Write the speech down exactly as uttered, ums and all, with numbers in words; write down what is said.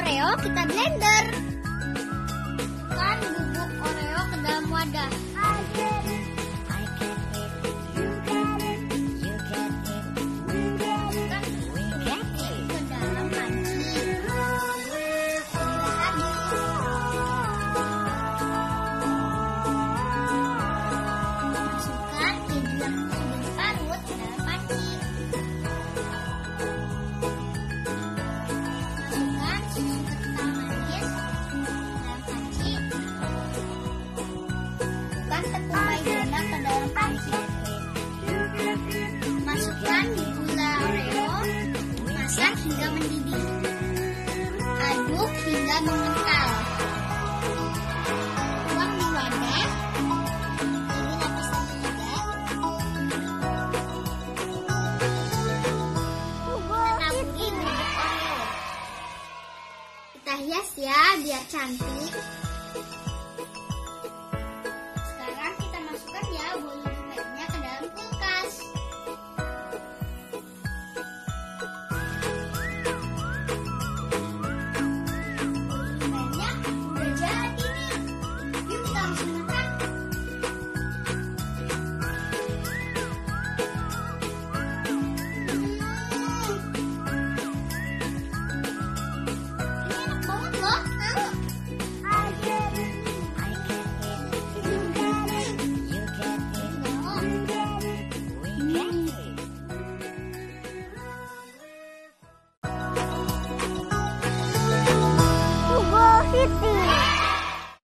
Oreo kita blender. Masukkan bubuk Oreo ke dalam wadah. Masukkan gula Oreo, masak hingga mendidih. Aduk hingga mengental. Tuang di wadah. Ini lapisan ketiga. Taburi bubuk Oreo. Kita hias ya biar cantik.